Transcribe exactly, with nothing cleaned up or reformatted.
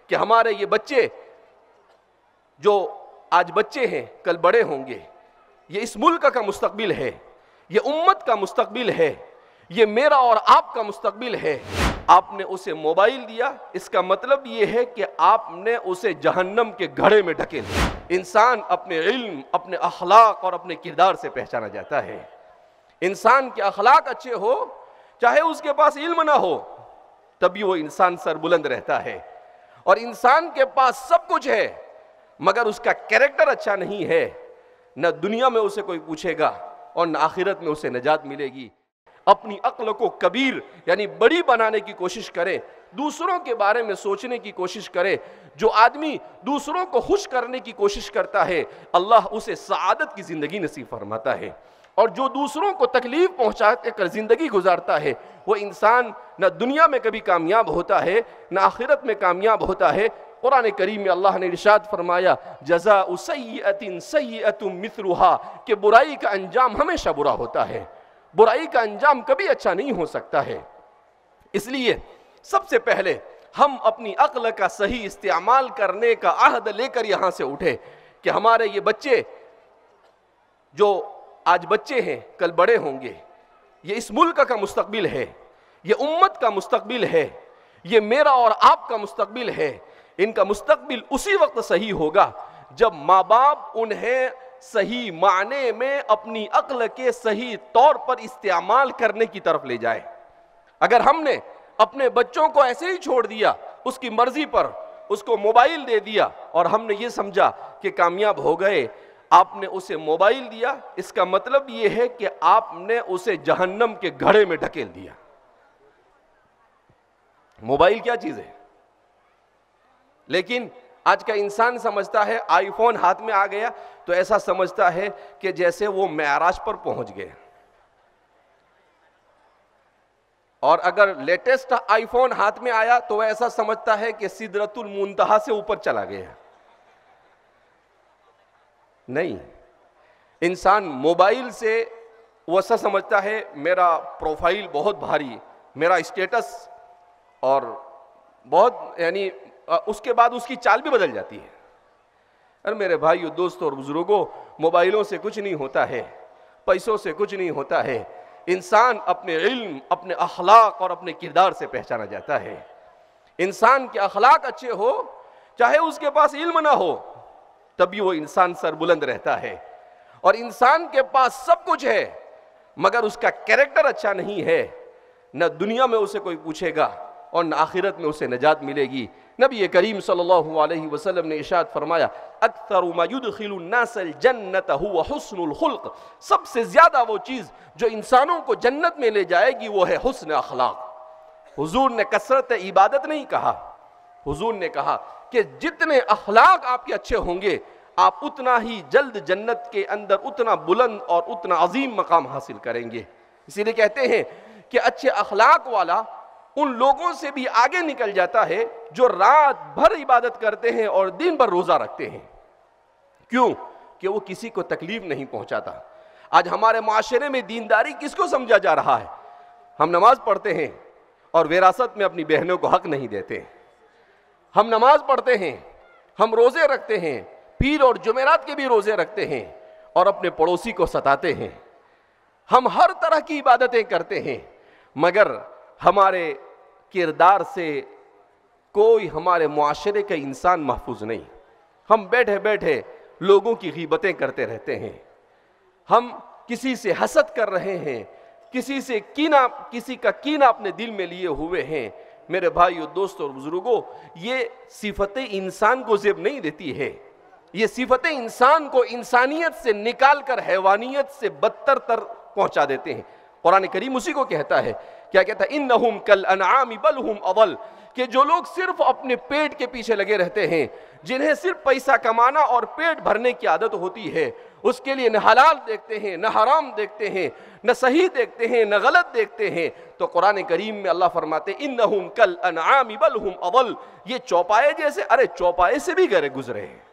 کہ ہمارے یہ بچے جو آج بچے ہیں کل بڑے ہوں گے، یہ اس ملک کا مستقبل ہے، یہ امت کا مستقبل ہے، یہ میرا اور آپ کا مستقبل ہے۔ آپ نے اسے موبائل دیا، اس کا مطلب یہ ہے کہ آپ نے اسے جہنم کے گھڑے میں ڈھکیل دیا۔ انسان اپنے علم، اپنے اخلاق اور اپنے کردار سے پہچانا جاتا ہے۔ انسان کے اخلاق اچھے ہو، چاہے اس کے پاس علم نہ ہو، تبھی وہ انسان سر بلند رہتا ہے۔ اور انسان کے پاس سب کچھ ہے مگر اس کا کیریکٹر اچھا نہیں ہے، نہ دنیا میں اسے کوئی پوچھے گا اور نہ آخرت میں اسے نجات ملے گی۔ اپنی عقل کو کبیر یعنی بڑی بنانے کی کوشش کرے، دوسروں کے بارے میں سوچنے کی کوشش کرے۔ جو آدمی دوسروں کو خوش کرنے کی کوشش کرتا ہے، اللہ اسے سعادت کی زندگی نصیب فرماتا ہے، اور جو دوسروں کو تکلیف پہنچا کر زندگی گزارتا ہے، وہ انسان نہ دنیا میں کبھی کامیاب ہوتا ہے نہ آخرت میں کامیاب ہوتا ہے۔ قرآن کریم میں اللہ نے ارشاد فرمایا جزاء سیئۃ سیئۃ مثلھا، کہ برائی کا انجام ہمیشہ برا ہوتا ہے، برائی کا انجام کبھی اچھا نہیں ہو سکتا ہے۔ اس لیے سب سے پہلے ہم اپنی عقل کا صحیح استعمال کرنے کا عہد لے کر یہاں سے اٹھے کہ ہمارے یہ بچے جو آج بچے ہیں کل بڑے ہوں گے، یہ اس ملک کا مستقبل ہے، یہ امت کا مستقبل ہے، یہ میرا اور آپ کا مستقبل ہے۔ ان کا مستقبل اسی وقت صحیح ہوگا جب ماں باپ انہیں صحیح معنی میں اپنی عقل کے صحیح طور پر استعمال کرنے کی طرف لے جائے۔ اگر ہم نے اپنے بچوں کو ایسے ہی چھوڑ دیا اس کی مرضی پر، اس کو موبائل دے دیا اور ہم نے یہ سمجھا کہ کامیاب ہو گئے، آپ نے اسے موبائل دیا، اس کا مطلب یہ ہے کہ آپ نے اسے جہنم کے گھڑے میں ڈھکیل دیا۔ موبائل کیا چیز ہے؟ لیکن آج کا انسان سمجھتا ہے آئی فون ہاتھ میں آ گیا تو ایسا سمجھتا ہے کہ جیسے وہ معراج پر پہنچ گئے، اور اگر لیٹسٹ آئی فون ہاتھ میں آیا تو وہ ایسا سمجھتا ہے کہ سدرۃ المنتہا سے اوپر چلا گیا۔ نہیں، انسان موبائل سے وہ ایسا سمجھتا ہے میرا پروفائل بہت بھاری، میرا اسٹیٹس، اور بہت یعنی اس کے بعد اس کی چال بھی بدل جاتی ہے۔ اور میرے بھائیو، دوستوں اور بزرگوں، موبائلوں سے کچھ نہیں ہوتا ہے، پیسوں سے کچھ نہیں ہوتا ہے۔ انسان اپنے علم، اپنے اخلاق اور اپنے کردار سے پہچانا جاتا ہے۔ انسان کے اخلاق اچھے ہو، چاہے اس کے پاس علم نہ ہو، تبھی وہ انسان سر بلند رہتا ہے۔ اور انسان کے پاس سب کچھ ہے مگر اس کا کیریکٹر اچھا نہیں ہے، نہ دنیا میں اسے کوئی پوچھے گا اور نہ آخرت میں اسے نجات ملے گی۔ نبی کریم صلی اللہ علیہ وسلم نے ارشاد فرمایا اکثر ما يدخل الناس الجنت هو حسن الخلق، سب سے زیادہ وہ چیز جو انسانوں کو جنت میں لے جائے گی وہ ہے حسن اخلاق۔ حضور نے کثرت عبادت نہیں کہا، حضور نے کہا کہ جتنے اخلاق آپ کے اچھے ہوں گے آپ اتنا ہی جلد جنت کے اندر اتنا بلند اور اتنا عظیم مقام حاصل کریں گے۔ اسی لیے کہتے ہیں کہ اچھے اخلاق والا ان لوگوں سے بھی آگے نکل جاتا ہے جو رات بھر عبادت کرتے ہیں اور دن بھر روزہ رکھتے ہیں۔ کیوں؟ کہ وہ کسی کو تکلیف نہیں پہنچاتا۔ آج ہمارے معاشرے میں دینداری کس کو سمجھا جا رہا ہے؟ ہم نماز پڑھتے ہیں اور وراثت میں اپنی بہنوں کو حق نہیں دیتے۔ ہم نماز پڑھتے ہیں، ہم روزے رکھتے ہیں، پیر اور جمعرات کے بھی روزے رکھتے ہیں اور اپنے پڑوسی کو ستاتے ہیں۔ ہم ہر طرح کی عبادتیں کرتے ہیں مگر ہمارے کردار سے کوئی ہمارے معاشرے کا انسان محفوظ نہیں۔ ہم بیٹھے بیٹھے لوگوں کی غیبتیں کرتے رہتے ہیں، ہم کسی سے حسد کر رہے ہیں، کسی سے کینہ کسی کا کینہ اپنے دل میں لیے ہوئے ہیں۔ میرے بھائیو، دوستوں اور بزرگوں، یہ صفتیں انسان کو زیب نہیں دیتی ہے، یہ صفتیں انسان کو انسانیت سے نکال کر حیوانیت سے بدتر تر پہنچا دیتے ہیں۔ قرآن کریم اسی کو کہتا ہے، کیا کہتا ہے؟ انہم کالانعام بل ہم اضل، کہ جو لوگ صرف اپنے پیٹ کے پیچھے لگے رہتے ہیں، جنہیں صرف پیسہ کمانا اور پیٹ بھرنے کی عادت ہوتی ہے، اس کے لیے نہ حلال دیکھتے ہیں نہ حرام دیکھتے ہیں، نہ صحیح دیکھتے ہیں نہ غلط دیکھتے ہیں، تو قرآن کریم میں اللہ فرماتے ہیں انہم کالانعام بل ہم اضل، یہ چوپائے جیسے، ارے چوپائے سے بھی گرے گزرے ہیں۔